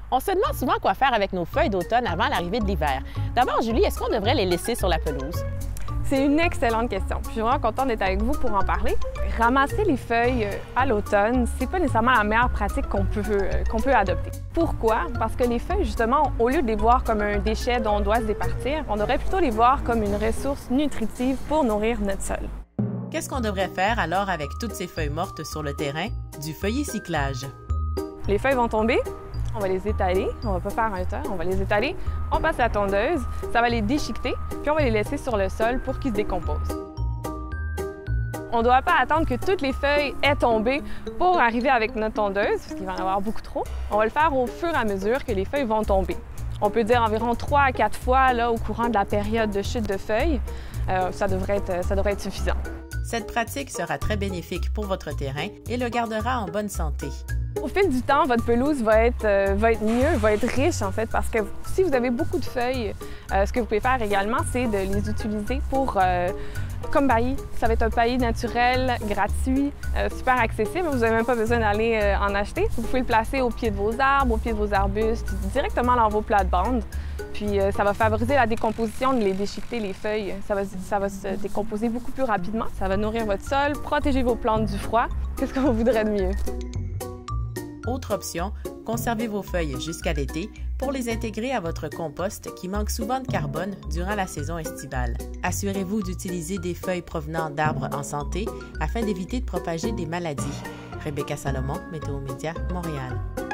On se demande souvent quoi faire avec nos feuilles d'automne avant l'arrivée de l'hiver. D'abord, Julie, est-ce qu'on devrait les laisser sur la pelouse? C'est une excellente question. Je suis vraiment contente d'être avec vous pour en parler. Ramasser les feuilles à l'automne, c'est pas nécessairement la meilleure pratique qu'on peut adopter. Pourquoi? Parce que les feuilles, justement, au lieu de les voir comme un déchet dont on doit se départir, on devrait plutôt les voir comme une ressource nutritive pour nourrir notre sol. Qu'est-ce qu'on devrait faire alors avec toutes ces feuilles mortes sur le terrain? Du feuilly-cyclage. Les feuilles vont tomber, on va les étaler, on va pas faire un tas, on va les étaler, on passe la tondeuse, ça va les déchiqueter, puis on va les laisser sur le sol pour qu'ils se décomposent. On ne doit pas attendre que toutes les feuilles aient tombé pour arriver avec notre tondeuse, parce qu'il va en avoir beaucoup trop. On va le faire au fur et à mesure que les feuilles vont tomber. On peut dire environ 3 à 4 fois là, au courant de la période de chute de feuilles. Ça devrait être suffisant. Cette pratique sera très bénéfique pour votre terrain et le gardera en bonne santé. Au fil du temps, votre pelouse va être mieux, va être riche en fait, parce que si vous avez beaucoup de feuilles, ce que vous pouvez faire également, c'est de les utiliser comme paillis. Ça va être un paillis naturel, gratuit, super accessible. Vous n'avez même pas besoin d'aller en acheter. Vous pouvez le placer au pied de vos arbres, au pied de vos arbustes, directement dans vos plates-bandes. Puis ça va favoriser la décomposition, de les déchiqueter les feuilles. Ça va se décomposer beaucoup plus rapidement. Ça va nourrir votre sol, protéger vos plantes du froid. Qu'est-ce qu'on voudrait de mieux? Autre option, conservez vos feuilles jusqu'à l'été pour les intégrer à votre compost qui manque souvent de carbone durant la saison estivale. Assurez-vous d'utiliser des feuilles provenant d'arbres en santé afin d'éviter de propager des maladies. Rebecca Salomon, Météo Média, Montréal.